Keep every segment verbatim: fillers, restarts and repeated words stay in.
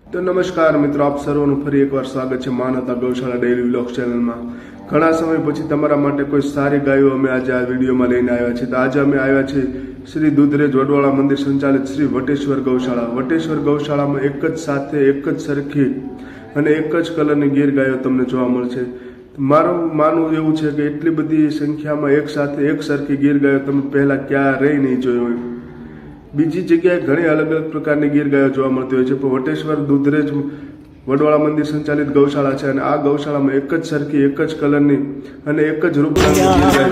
तो नमस्कार मित्रों, आप सर्वનું ફરી એકવાર સ્વાગત છે માનવતા ગૌશાળા ડેઈલી વ્લોગ્સ ચેનલમાં। ઘણા સમય પછી તમારા માટે કોઈ સારી ગાયો અમે આજે આ વિડીયોમાં લઈને આવ્યા છીએ। તો આજે અમે આવ્યા છીએ શ્રી દુધરેજ વડવાળા મંદિર સંચાલિત શ્રી વટેશ્વર ગૌશાળા। વટેશ્વર ગૌશાળામાં એક જ સાથે એક જ સરખી અને એક જ કલરની ગીર ગાયો તમને જોવા મળશે। મારું માનવું એવું છે કે એટલી બધી સંખ્યામાં એક સાથે એક સરખી ગીર ગાયો તમે પહેલા ક્યારેય નહીં જોઈ હોય। બીજી જગ્યાએ ઘણી અલગ અલગ પ્રકારની ગીર ગાયો જોવા મળતી હોય છે, પણ વટેશ્વર દુધરેજ વડવાળા મંદિર સંચાલિત ગૌશાળા છે અને આ ગૌશાળામાં એક જ સરખી એક જ કલરની અને એક જ રૂપની ગીર ગાયો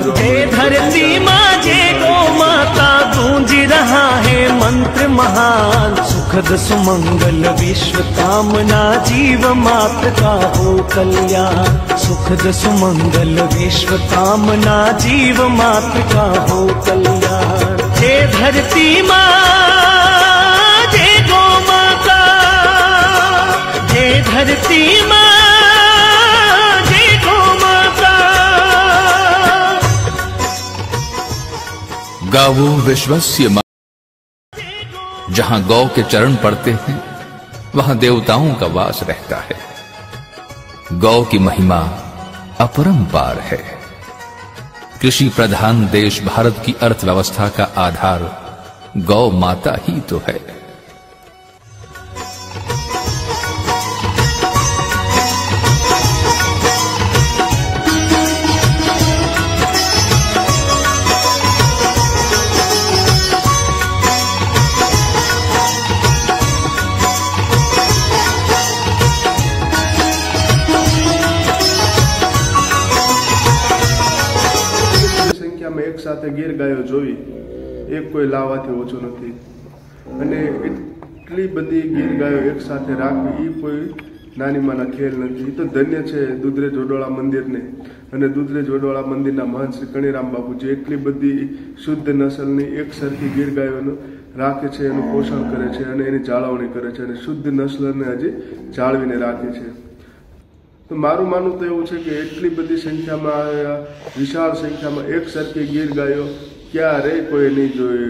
मंत्र महान सुखद सुमंगल विश्व कामना जीव मात्र का हो कल्याण। सुखद सुमंगल विश्व कामना जीव मात्र का हो कल्याण। जय धरती माँ जय गौ माता, जय धरती माँ जय गौ माता। गावो विश्वस्य, जहां गौ के चरण पड़ते हैं वहां देवताओं का वास रहता है। गौ की महिमा अपरंपार है। कृषि प्रधान देश भारत की अर्थव्यवस्था का आधार गौ माता ही तो है। એક સાથે ગીર ગાયો જોઈ એક કોઈ લાવવાથી ઓછું નથી અને એટલી બધી ગીર ગાયો એક સાથે રાખવી એ કોઈ નાની માના ખેલ નથી। એ તો ધન્ય છે દુધરેજ વડવાળા મંદિરને અને દુધરેજ વડવાળા મંદિરના મહંત શ્રી કણીરામ બાપુ જે એટલી બધી શુદ્ધ નસલની એક સરખી ગીર ગાયોનું રાખે છે, એનું પોષણ કરે છે અને એની જાળવણી કરે છે અને શુદ્ધ નસલને હજી જાળવીને રાખે છે। તો મારું માનવું તો એવું છે કે એટલી બધી સંખ્યામાં વિશાળ સંખ્યામાં એક સરખી ગીર ગાયો ક્યારેય કોઈ નહીં જોઈ।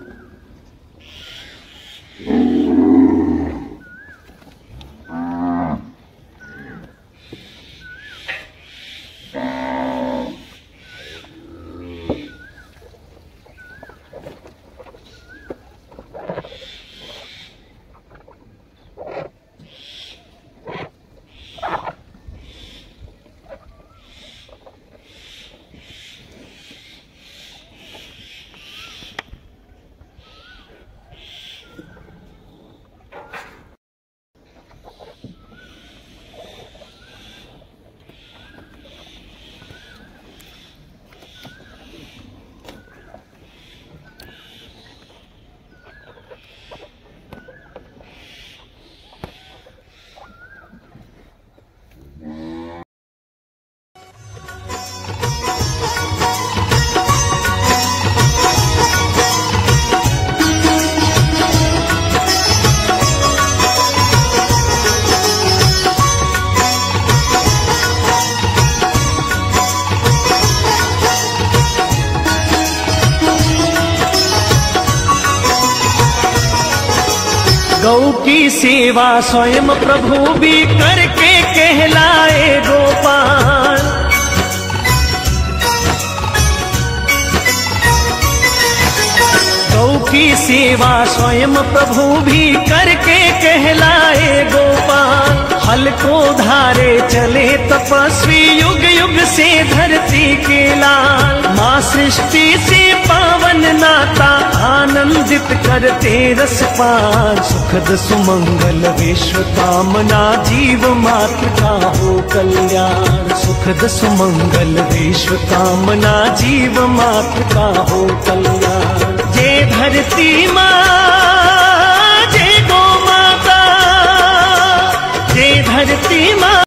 गौ की सेवा स्वयं प्रभु भी करके कहलाए गोपाल। गौ की सेवा स्वयं प्रभु भी करके कहलाए गोपाल। हल को धारे चले तपस्वी युग युग से धरती के लाल। माँ सृष्टि से पावन नाता आनंदित करते रसपान। सुखद सुमंगल विश्व कामना जीव मात्र का हो कल्याण। सुखद सुमंगल विश्व कामना जीव मात्र का हो कल्याण। जय धरती माँ जय गौ माता, जय धरती माँ।